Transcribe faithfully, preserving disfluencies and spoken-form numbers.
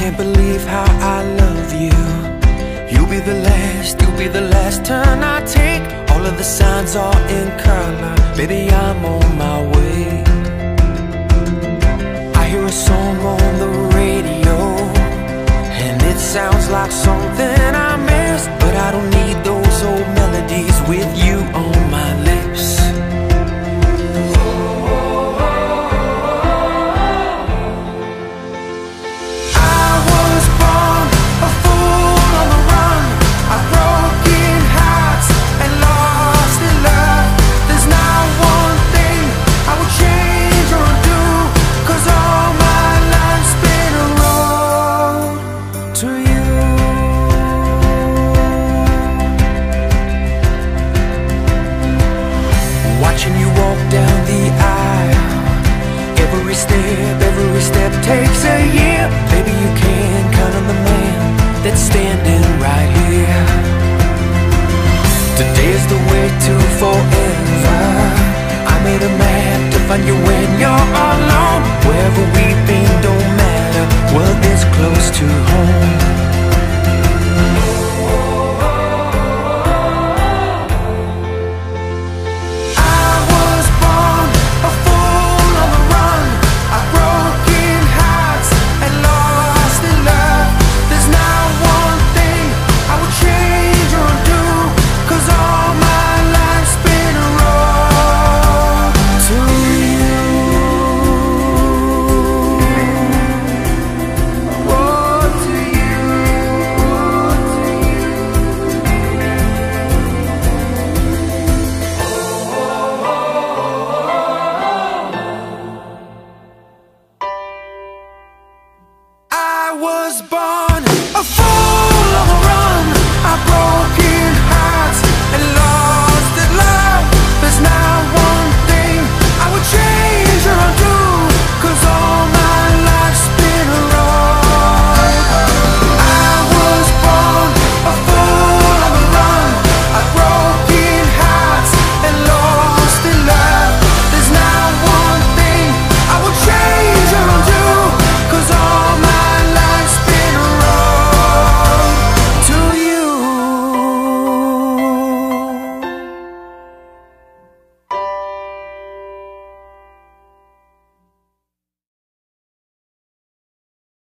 can't believe how I love you. You'll be the last, you'll be the last turn I take. All of the signs are in color, baby, I'm on my way. I hear a song on the radio, and it sounds like something I missed, but I don't need those old melodies with you on my lips. Every step takes a year. Baby, you can count on the man that's standing right here. Today's the way to forever. I made a map to find you when you're